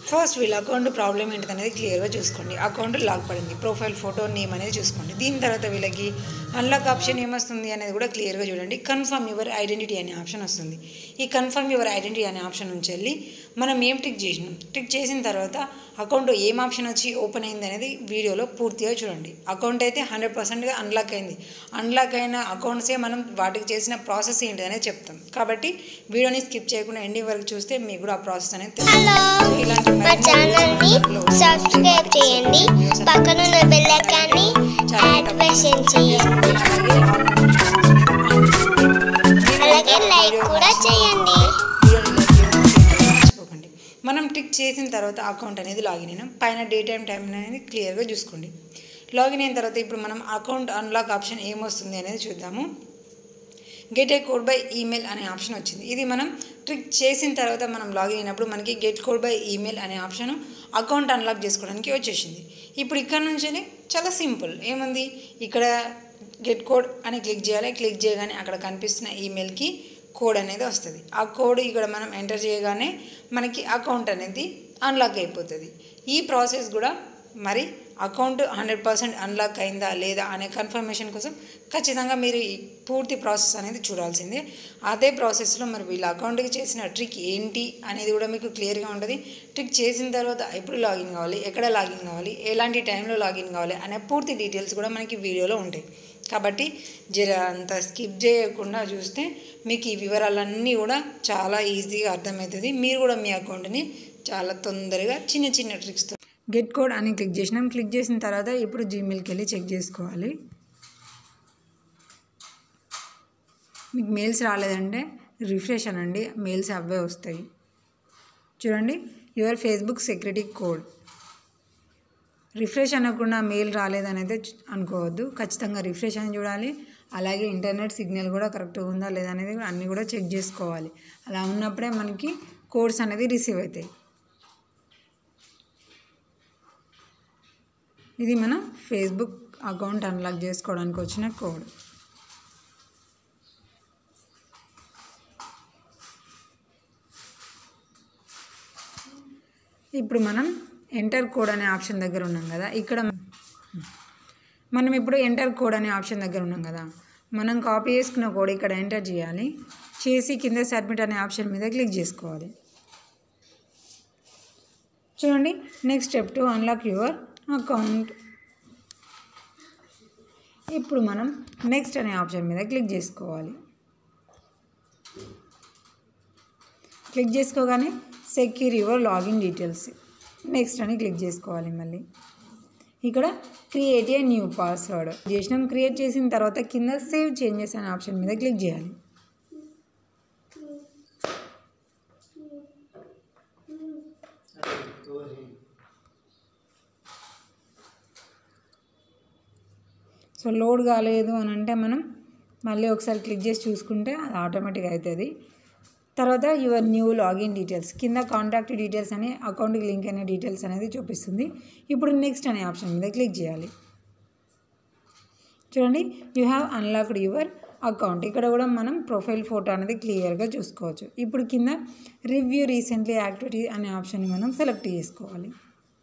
First వీళ్ళ account problem ఏంటిదనేది క్లియర్గా చూసుకోండి. అకౌంట్ లాక్ పడింది, ప్రొఫైల్ ఫోటో నేమ్ అనేది చూసుకోండి. దీని తర్వాత వీళ్ళకి అన్లాక్ ఆప్షన్ ఏమొస్తుంది అనేది కూడా క్లియర్గా చూడండి. కన్ఫర్మ్ యువర్ ఐడెంటిటీ అనే ఆప్షన్ వస్తుంది. ఈ కన్ఫర్మ్ యువర్ ఐడెంటిటీ అనే ఆప్షన్ నుంచి వెళ్ళి మనం ఏం టిక్ చేసినాం, టిక్ చేసిన తర్వాత అకౌంట్ ఏం ఆప్షన్ వచ్చి ఓపెన్ అయింది అనేది వీడియోలో పూర్తిగా చూడండి. అకౌంట్ అయితే 100%గా అన్లాక్ అయింది. అన్లాక్ అయిన అకౌంట్సే మనం వాటికి చేసిన ప్రాసెస్ ఏంటిదనేది చెప్తాం. కాబట్టి వీడియోని స్కిప్ చేయకుండా ఎండింగ్ వరకు చూస్తే మీకు కూడా ఆ ప్రాసెస్ అనేది తెలుస్తుంది. ఇలాంటి మా ఛానల్ని సబ్స్క్రైబ్ చేయండి, పక్కనున్న బెల్ ఐకాన్ని యాక్టివేషన్ చేయండి, అలాగే లైక్ కూడా చేయండి. మర్చిపోకండి. మనం టిక్ చేసిన తర్వాత అకౌంట్ అనేది లాగిన్ అయినాం. పైన డేట్ అండ్ టైం అనేది క్లియర్గా చూసుకోండి. లాగిన్ అయిన తర్వాత ఇప్పుడు మనం అకౌంట్ అన్లాక్ ఆప్షన్ ఏమొస్తుంది అనేది చూద్దాము. Get a code by email అనే ఆప్షన్ వచ్చింది. ఇది మనం ట్రిక్ చేసిన తర్వాత మనం లాగిన్ అయినప్పుడు మనకి గెట్ కోడ్ బై ఈమెయిల్ అనే ఆప్షన్ అకౌంట్ అన్లాక్ చేసుకోవడానికి వచ్చేసింది. ఇప్పుడు ఇక్కడ నుంచి చాలా సింపుల్. ఏముంది, ఇక్కడ గెట్ కోడ్ అని క్లిక్ చేయాలి. క్లిక్ చేయగానే అక్కడ కనిపిస్తున్న ఈమెయిల్కి కోడ్ అనేది వస్తుంది. ఆ కోడ్ ఇక్కడ మనం ఎంటర్ చేయగానే మనకి అకౌంట్ అనేది అన్లాక్ అయిపోతుంది. ఈ ప్రాసెస్ కూడా మరి అకౌంట్ 100% అన్లాక్ అయిందా లేదా అనే కన్ఫర్మేషన్ కోసం ఖచ్చితంగా మీరు ఈ పూర్తి ప్రాసెస్ అనేది చూడాల్సిందే. అదే ప్రాసెస్లో మరి వీళ్ళ అకౌంట్కి చేసిన ట్రిక్ ఏంటి అనేది కూడా మీకు క్లియర్గా ఉంటుంది. ట్రిక్ చేసిన తర్వాత ఎప్పుడు లాగిన్ కావాలి, ఎక్కడ లాగిన్ కావాలి, ఎలాంటి టైంలో లాగిన్ కావాలి అనే పూర్తి డీటెయిల్స్ కూడా మనకి వీడియోలో ఉంటాయి. కాబట్టి జర అంత స్కిప్ చేయకుండా చూస్తే మీకు ఈ వివరాలన్నీ కూడా చాలా ఈజీగా అర్థమవుతుంది. మీరు కూడా మీ అకౌంట్ని చాలా తొందరగా చిన్న చిన్న ట్రిక్స్తో గెట్ కోడ్ అని క్లిక్ చేసినాం. క్లిక్ చేసిన తర్వాత ఇప్పుడు జీమెయిల్కి వెళ్ళి చెక్ చేసుకోవాలి. మీకు మెయిల్స్ రాలేదంటే రిఫ్రెష్ అనండి, మెయిల్స్ అవే వస్తాయి. చూడండి, your Facebook security code. Refresh అనకుండా మెయిల్ రాలేదనైతే అనుకోవద్దు. ఖచ్చితంగా రిఫ్రెష్ అని చూడాలి. అలాగే ఇంటర్నెట్ సిగ్నల్ కూడా కరెక్ట్గా ఉందా లేదా అనేది అన్నీ కూడా చెక్ చేసుకోవాలి. అలా ఉన్నప్పుడే మనకి కోడ్స్ అనేది రిసీవ్ అవుతాయి. ఇది మన ఫేస్బుక్ అకౌంట్ అన్లాక్ చేసుకోవడానికి వచ్చిన కోడ్. ఇప్పుడు మనం ఎంటర్ కోడ్ అనే ఆప్షన్ దగ్గర ఉన్నాం కదా. ఇక్కడ మనం ఇప్పుడు ఎంటర్ కోడ్ అనే ఆప్షన్ దగ్గర ఉన్నాం కదా. మనం కాపీ చేసుకున్న కోడ్ ఇక్కడ ఎంటర్ చేయాలి. చేసి కింద సబ్మిట్ అనే ఆప్షన్ మీద క్లిక్ చేసుకోవాలి. చూడండి, next step to unlock your account. ఇప్పుడు మనం నెక్స్ట్ అనే ఆప్షన్ మీద క్లిక్ చేసుకోవాలి. క్లిక్ చేసుకోగానే secure your login details next అని క్లిక్ చేసుకోవాలి. మళ్ళీ ఇక్కడ క్రియేట్ ఏ న్యూ పాస్వర్డ్ చేసినాం. క్రియేట్ చేసిన తర్వాత కింద సేవ్ చేంజెస్ అనే ఆప్షన్ మీద క్లిక్ చేయాలి. సో లోడ్ కాలేదు అని అంటే మనం మళ్ళీ ఒకసారి క్లిక్ చేసి చూసుకుంటే అది ఆటోమేటిక్గా అవుతుంది. తర్వాత యువర్ న్యూ లాగిన్ డీటెయిల్స్ కింద కాంటాక్ట్ డీటెయిల్స్ అని అకౌంట్కి లింక్ అయిన డీటెయిల్స్ అనేది చూపిస్తుంది. ఇప్పుడు నెక్స్ట్ అనే ఆప్షన్ మీద క్లిక్ చేయాలి. చూడండి, you have unlocked your account. ఇక్కడ కూడా మనం ప్రొఫైల్ ఫోటో అనేది క్లియర్గా చూసుకోవచ్చు. ఇప్పుడు కింద రివ్యూ రీసెంట్లీ యాక్టివిటీ అనే ఆప్షన్ మనం సెలెక్ట్ చేసుకోవాలి.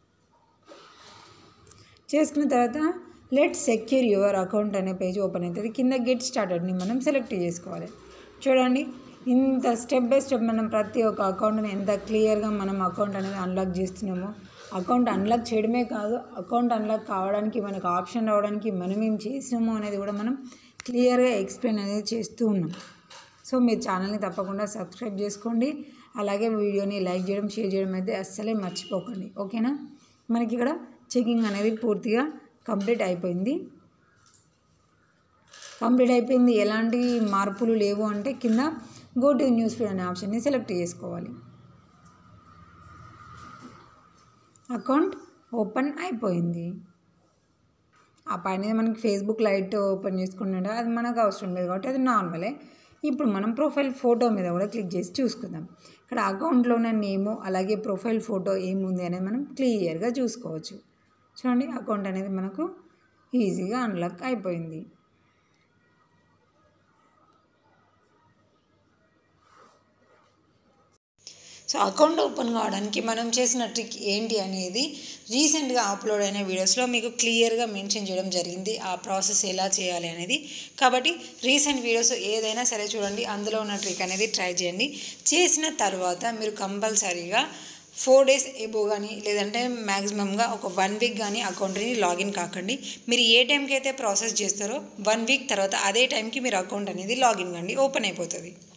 చేసుకున్న తర్వాత లెట్ సెక్యూర్ యువర్ అకౌంట్ అనే పేజ్ ఓపెన్ అవుతుంది. కింద గెట్ స్టార్టెడ్ని మనం సెలెక్ట్ చేసుకోవాలి. చూడండి, ఇంత స్టెప్ బై స్టెప్ మనం ప్రతి ఒక్క అకౌంట్ని ఎంత క్లియర్గా మనం అకౌంట్ అనేది అన్లాక్ చేస్తున్నామో, అకౌంట్ అన్లాక్ చేయడమే కాదు, అకౌంట్ అన్లాక్ కావడానికి మనకు ఆప్షన్ రావడానికి మనం ఏం చేసినామో అనేది కూడా మనం క్లియర్గా ఎక్స్ప్లెయిన్ అనేది చేస్తూ ఉన్నాం. సో మీరు ఛానల్ని తప్పకుండా సబ్స్క్రైబ్ చేసుకోండి. అలాగే వీడియోని లైక్ చేయడం, షేర్ చేయడం అయితే అస్సలే మర్చిపోకండి. ఓకేనా? మనకి ఇక్కడ చెకింగ్ అనేది పూర్తిగా కంప్లీట్ అయిపోయింది. ఎలాంటి మార్పులు లేవు అంటే కింద గో టు న్యూస్ ఫీడ్ అనే ఆప్షన్ని సెలెక్ట్ చేసుకోవాలి. అకౌంట్ ఓపెన్ అయిపోయింది. ఆ పైన మనకి ఫేస్బుక్ లైట్ ఓపెన్ చేసుకుంటుంటే అది మనకు అవసరం లేదు కాబట్టి అది నార్మలే. ఇప్పుడు మనం ప్రొఫైల్ ఫోటో మీద కూడా క్లిక్ చేసి చూసుకుందాం. ఇక్కడ అకౌంట్లో ఉన్న నేము అలాగే ప్రొఫైల్ ఫోటో ఏముంది అనేది మనం క్లియర్గా చూసుకోవచ్చు. చూడండి, అకౌంట్ అనేది మనకు ఈజీగా అన్లాక్ అయిపోయింది. సో అకౌంట్ ఓపెన్ కావడానికి మనం చేసిన ట్రిక్ ఏంటి అనేది రీసెంట్గా అప్లోడ్ అయిన వీడియోస్లో మీకు క్లియర్గా మెన్షన్ చేయడం జరిగింది, ఆ ప్రాసెస్ ఎలా చేయాలి అనేది. కాబట్టి రీసెంట్ వీడియోస్ ఏదైనా సరే చూడండి, అందులో ఉన్న ట్రిక్ అనేది ట్రై చేయండి. చేసిన తర్వాత మీరు కంపల్సరీగా 4 days ఎబో కానీ లేదంటే మ్యాక్సిమంగా ఒక 1 week కానీ అకౌంట్ని లాగిన్ కాకండి. మీరు ఏ టైంకి అయితే ప్రాసెస్ చేస్తారో 1 week తర్వాత అదే టైంకి మీరు అకౌంట్ అనేది లాగిన్ కండి, ఓపెన్ అయిపోతుంది.